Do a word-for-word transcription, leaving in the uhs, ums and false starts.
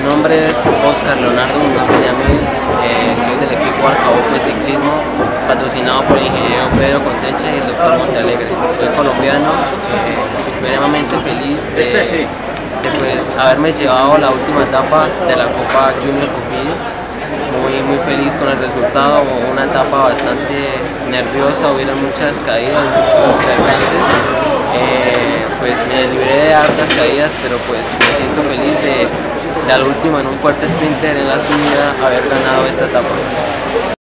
nombre es Oscar Leonardo Muñoz Villamil, eh, soy del equipo Arcabuco de ciclismo, patrocinado por el ingeniero Pedro Contecha y el doctor Montealegre. Soy colombiano, eh, supremamente feliz de, de pues, haberme llevado la última etapa de la Copa Junior Cofidis. Muy, muy feliz con el resultado, una etapa bastante nerviosa, hubieron muchas caídas, muchos percances. Eh, pues me libré de hartas caídas, pero pues me siento feliz de, de al último en un fuerte sprinter en la subida haber ganado esta etapa.